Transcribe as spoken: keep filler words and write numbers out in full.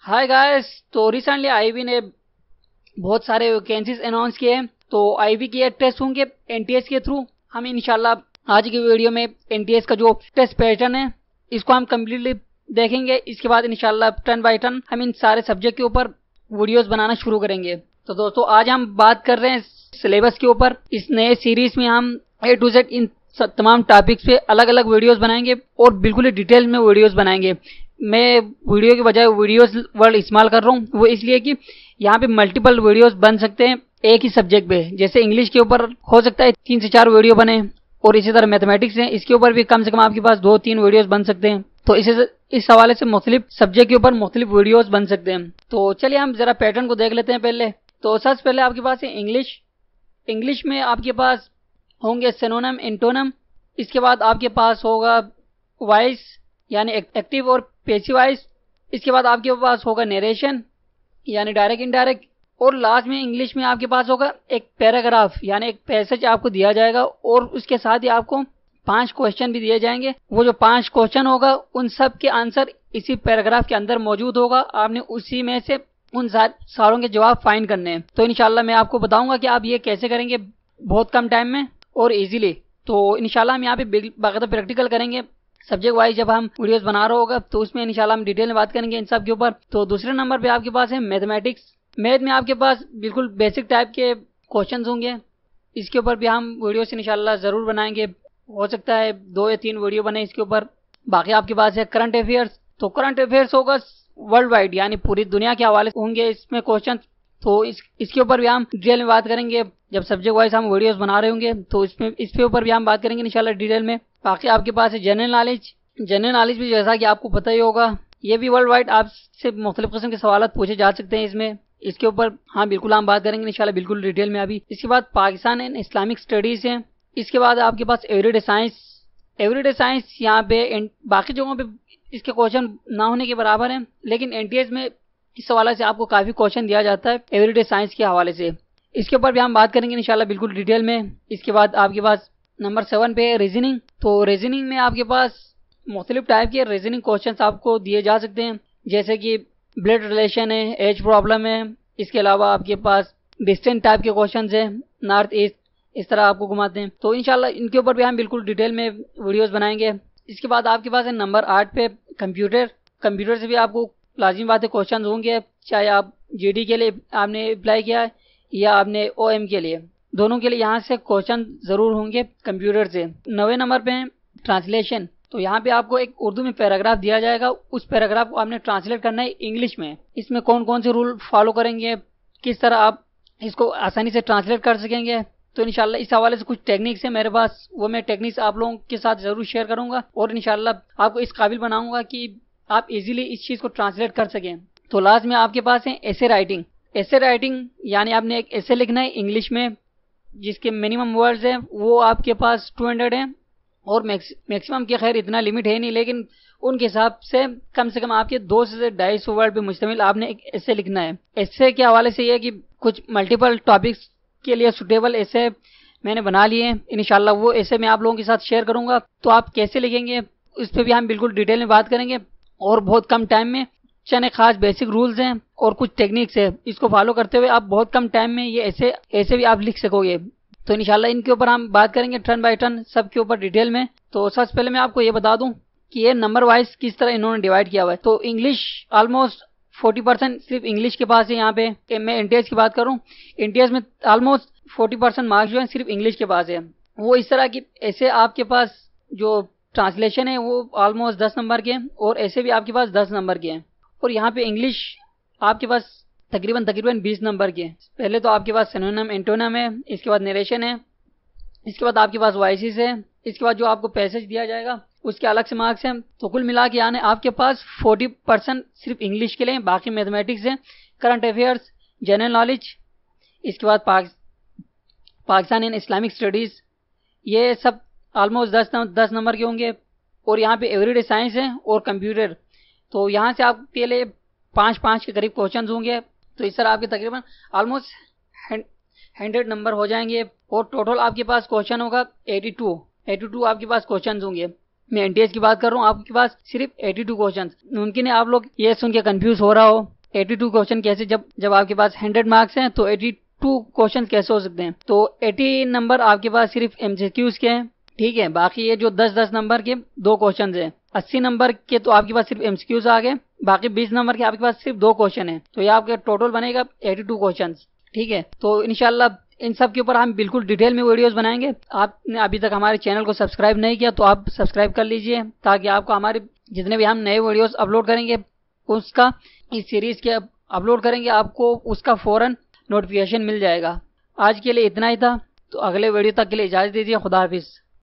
हाय guys. तो recently IB ने बहुत सारे वैकेंसीज अनाउंस किए हैं। तो आईबी के टेस्ट होंगे एनटीएस के थ्रू। हम इंशाल्लाह आज की वीडियो में एनटीएस का जो टेस्ट पैटर्न है इसको हम कम्प्लीटली देखेंगे। इसके बाद इंशाल्लाह टर्न बाय टर्न हम इन सारे सब्जेक्ट के ऊपर वीडियोस बनाना शुरू करेंगे। तो दोस्तों आज हम बात कर रहे हैं सिलेबस के ऊपर। इस नए सीरीज में हम ए टू जेड इन तमाम टॉपिक्स पे अलग अलग वीडियोस बनाएंगे और बिल्कुल ही डिटेल में वीडियोस बनाएंगे। मैं वीडियो के बजाय वीडियोस वर्ड इस्तेमाल कर रहा हूँ, वो इसलिए कि यहाँ पे मल्टीपल वीडियोस बन सकते हैं एक ही सब्जेक्ट पे। जैसे इंग्लिश के ऊपर हो सकता है तीन से चार वीडियो बने, और इसी तरह मैथमेटिक्स है, इसके ऊपर भी कम से कम आपके पास दो तीन वीडियोस बन सकते हैं। तो इसे इस हवाले से मुख्तलिफ सब्जेक्ट के ऊपर मुख्तलिफ वीडियोस बन सकते हैं। तो चलिए हम जरा पैटर्न को देख लेते हैं पहले। तो सबसे पहले आपके पास है इंग्लिश। इंग्लिश में आपके पास होंगे सिनोनिम, एंटोनिम। इसके बाद आपके पास होगा वॉइस यानी एक्टिव और पैसिव वॉइस। इसके बाद आपके पास होगा नरेशन यानी डायरेक्ट इनडायरेक्ट। और लास्ट में इंग्लिश में आपके पास होगा एक पैराग्राफ यानी एक पैसेज आपको दिया जाएगा, और उसके साथ ही आपको पांच क्वेश्चन भी दिए जाएंगे। वो जो पांच क्वेश्चन होगा उन सब के आंसर इसी पैराग्राफ के अंदर मौजूद होगा। आपने उसी में से उन सारों के जवाब फाइंड करने हैं। तो इंशाल्लाह मैं आपको बताऊंगा कि आप ये कैसे करेंगे बहुत कम टाइम में और इजीली। तो इंशाल्लाह हम यहाँ पे बाकायदा प्रैक्टिकल करेंगे सब्जेक्ट वाइज। जब हम वीडियोस बना रहे होगा तो उसमें इंशाल्लाह हम डिटेल में बात करेंगे इन सब के ऊपर। तो दूसरे नंबर पे आपके पास है मैथमेटिक्स। मैथ में आपके पास बिल्कुल बेसिक टाइप के क्वेश्चंस होंगे। इसके ऊपर भी हम वीडियोस इंशाल्लाह जरूर बनाएंगे। हो सकता है दो या तीन वीडियो बने इसके ऊपर। बाकी आपके पास है करंट अफेयर्स। तो करंट अफेयर्स होगा वर्ल्ड वाइड यानी पूरी दुनिया के हवाले से होंगे इसमें क्वेश्चन। तो इस इसके ऊपर भी हम डिटेल में बात करेंगे। जब सब्जेक्ट वाइज हम वीडियोस बना रहे होंगे तो इसमें इसके ऊपर भी हम बात करेंगे इंशाल्लाह डिटेल में। बाकी आपके पास है जनरल नॉलेज। जनरल नॉलेज भी जैसा कि आपको पता ही होगा, ये भी वर्ल्ड वाइड आपसे मुख्तलिफ किस्म के सवाल पूछे जा सकते हैं इसमें। इसके ऊपर हाँ बिल्कुल हम बात करेंगे इंशाल्लाह बिल्कुल डिटेल में अभी। इसके बाद पाकिस्तान एंड इस्लामिक स्टडीज है। इसके बाद आपके पास एवरीडे साइंस। एवरीडे साइंस यहाँ पे बाकी जगहों पे इसके क्वेश्चन ना होने के बराबर है, लेकिन एनटीएस में इस हवाले से आपको काफी क्वेश्चन दिया जाता है एवरीडे साइंस के हवाले से। इसके ऊपर भी हम बात करेंगे इंशाल्लाह बिल्कुल डिटेल में। इसके बाद आपके पास नंबर सेवन पे है रीजनिंग। तो रीजनिंग में आपके पास मुख्तलिफ टाइप के रीजनिंग क्वेश्चंस आपको दिए जा सकते हैं, जैसे कि ब्लड रिलेशन है, एज प्रॉब्लम है। इसके अलावा आपके पास डिस्टेंस टाइप के क्वेश्चंस है, नॉर्थ ईस्ट, इस तरह आपको घुमाते हैं। तो इंशाल्लाह इनके ऊपर भी हम बिल्कुल डिटेल में वीडियोस बनाएंगे। इसके बाद आपके पास है नंबर आठ पे कंप्यूटर। कंप्यूटर से भी आपको लाजिमी बात है क्वेश्चन होंगे, चाहे आप जीडी के लिए आपने अप्लाई किया है या आपने ओएम के लिए, दोनों के लिए यहाँ से क्वेश्चन जरूर होंगे कंप्यूटर से। नवे नंबर पे है ट्रांसलेशन। तो यहाँ पे आपको एक उर्दू में पैराग्राफ दिया जाएगा, उस पैराग्राफ को आपने ट्रांसलेट करना है इंग्लिश में। इसमें कौन कौन से रूल फॉलो करेंगे, किस तरह आप इसको आसानी से ट्रांसलेट कर सकेंगे। तो इंशाल्लाह इस हवाले से कुछ टेक्निक्स है मेरे पास, वो मैं टेक्निक्स आप लोगों के साथ जरूर शेयर करूंगा और इंशाल्लाह आपको इस काबिल बनाऊंगा कि आप इजीली इस चीज को ट्रांसलेट कर सकें। तो लास्ट में आपके पास है एसे राइटिंग। एसे राइटिंग यानी आपने एक एसे लिखना है इंग्लिश में, जिसके मिनिमम वर्ड्स है वो आपके पास टू हंड्रेड है, और मैक्सिमम के खैर इतना लिमिट है नहीं, लेकिन उनके हिसाब से कम से कम आपके दो से ढाई सौ वर्ड पे मुश्तमिल आपने एक एसे लिखना है। एसे के हवाले से ये कि कुछ मल्टीपल टॉपिक्स के लिए सुटेबल एसे मैंने बना लिए हैं। इंशाल्लाह वो एसे मैं आप लोगों के साथ शेयर करूंगा। तो आप कैसे लिखेंगे उस पर भी हम बिल्कुल डिटेल में बात करेंगे, और बहुत कम टाइम में। चंद खास बेसिक रूल्स हैं और कुछ टेक्निक्स है, इसको फॉलो करते हुए आप बहुत कम टाइम में ये ऐसे ऐसे भी आप लिख सकोगे। तो इंशाल्लाह इनके ऊपर हम बात करेंगे टर्न बाय टर्न सब के ऊपर डिटेल में। तो सबसे पहले मैं आपको ये बता दूं कि ये नंबर वाइज किस तरह इन्होंने डिवाइड किया हुआ है। तो इंग्लिश ऑलमोस्ट फोर्टी परसेंट सिर्फ इंग्लिश के पास है। यहाँ पे मैं एनटीएस की बात करूँ, एनटीएस में ऑलमोस्ट फोर्टी परसेंट मार्क्स जो है सिर्फ इंग्लिश के पास है। वो इस तरह की ऐसे आपके पास जो ट्रांसलेशन है वो ऑलमोस्ट दस नंबर के हैं, और ऐसे भी आपके पास दस नंबर के हैं। और यहाँ पे इंग्लिश आपके पास तकरीबन तकरीबन बीस नंबर के। पहले तो आपके पास सिनोनिम, एंटोनिम है, इसके बाद नरेशन है, इसके बाद आपके पास वॉइसेस है, इसके बाद जो आपको पैसेज दिया जाएगा उसके अलग से मार्क्स हैं। तो कुल मिला के आने आपके पास फोर्टी परसेंट सिर्फ इंग्लिश के लिए, बाकी मैथमेटिक्स है, करंट अफेयर्स, जनरल नॉलेज, इसके बाद पाक, पाकिस्तान एंड इस्लामिक स्टडीज, ये सब ऑलमोस्ट दस दस नंबर के होंगे। और यहाँ पे एवरीडे साइंस है और कंप्यूटर। तो यहाँ से आपके लिए पाँच पाँच के करीब क्वेश्चन होंगे। तो इस तरह आपके तकरीबन ऑलमोस्ट हंड्रेड नंबर हो जाएंगे, और टोटल आपके पास क्वेश्चन होगा एटी टू एटी टू आपके पास क्वेश्चन होंगे। मैं एनटीएस की बात कर रहा हूँ, आपके पास सिर्फ बयासी क्वेश्चन। मुमकिन है आप लोग ये सुन के कंफ्यूज हो रहा हो बयासी क्वेश्चन कैसे, जब जब आपके पास हंड्रेड मार्क्स हैं तो बयासी क्वेश्चन कैसे हो सकते हैं। तो अस्सी नंबर आपके पास सिर्फ एमसीक्यूज के हैं, ठीक है। बाकी ये जो दस दस नंबर के दो क्वेश्चन हैं, अस्सी नंबर के तो आपके पास सिर्फ एमसीक्यूज आ गए, बाकी बीस नंबर के आपके पास सिर्फ दो क्वेश्चन है, तो ये आपका टोटल बनेगा बयासी क्वेश्चन, ठीक है। तो इंशाल्लाह इन सब के ऊपर हम बिल्कुल डिटेल में वीडियोस बनाएंगे। आपने अभी तक हमारे चैनल को सब्सक्राइब नहीं किया तो आप सब्सक्राइब कर लीजिए, ताकि आपको हमारे जितने भी हम नए वीडियोस अपलोड करेंगे उसका, इस सीरीज के अपलोड करेंगे, आपको उसका फौरन नोटिफिकेशन मिल जाएगा। आज के लिए इतना ही था, तो अगले वीडियो तक के लिए इजाज़त दीजिए। खुदा हाफिज़।